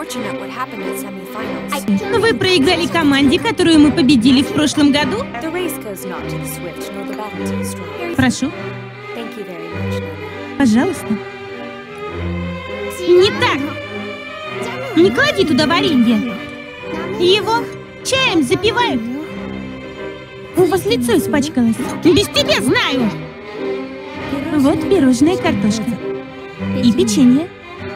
Вы проиграли команде, которую мы победили в прошлом году? Прошу. Пожалуйста. Не так. Не клади туда варенье. Его чаем запивают. У вас лицо испачкалось. Без тебя знаю. Вот пирожная картошка. И печенье.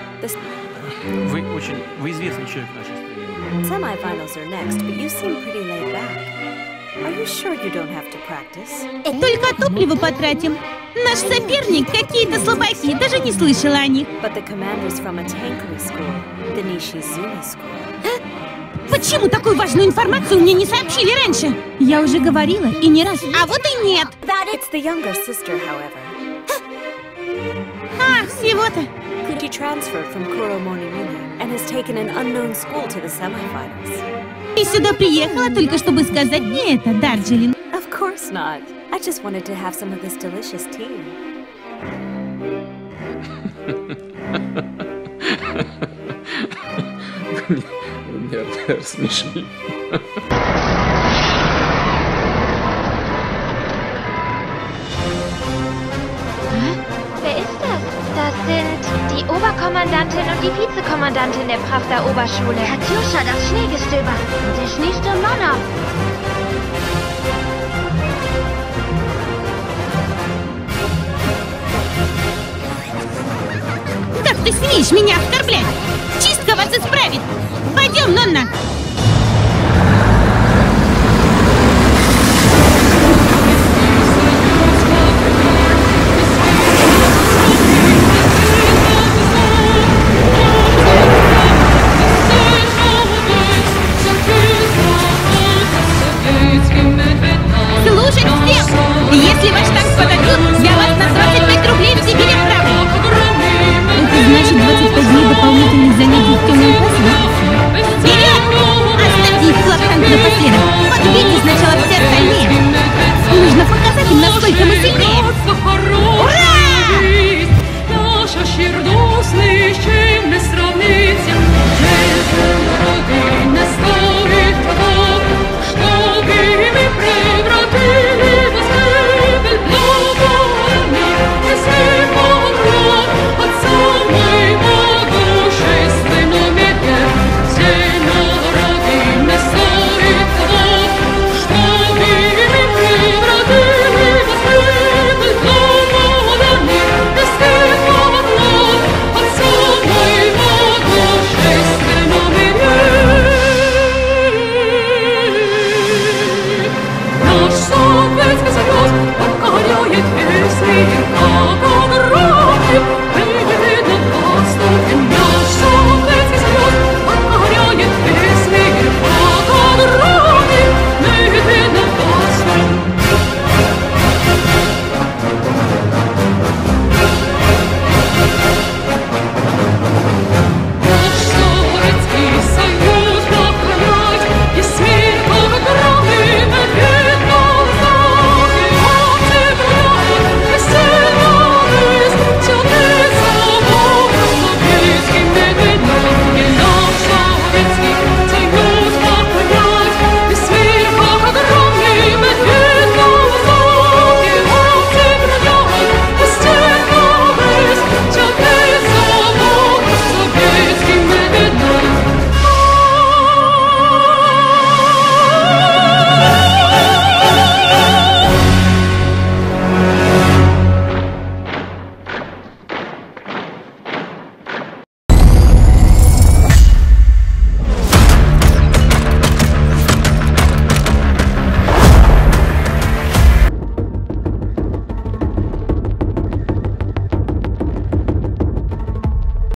Вы известный человек в нашей стране. Semi-finals are next, but you seem pretty laid back. Are you sure you don't have to practice? Только топливо потратим. Наш соперник какие-то слабаки, даже не слышала о них. But the commander's from a tankery school, the Nishizumi school. Почему такую важную информацию мне не сообщили раньше? Я уже говорила, и не раз. А вот и нет. It's the younger sister, however. Всего-то. She transferred from Kuromoni and has taken an unknown school to the semi-finals. Ты сюда приехала только чтобы сказать мне это, Дарджилинг? Of course not. I just wanted to have some of this delicious tea. Меня рассмешили. Wer ist das? Das sind die Oberkommandantin und die Vizekommandantin der Pravda Oberschule. Katjuscha, das Schneegestöber. Und der Schneesturm Nonna. Как ты смеешь меня оскорблять? Чистка вас исправит. Пойдем, Нонна. Слушать всех! Если ваш танк подойдет, я вас на 25 рублей в Сибирь отправлю. Это значит 25 дней дополнительных занятий в темном классе? Вперед! Оставьте их флаг-танк напоследок. Подбейте сначала все остальные. Нужно показать им, насколько мы сильнее. Ура!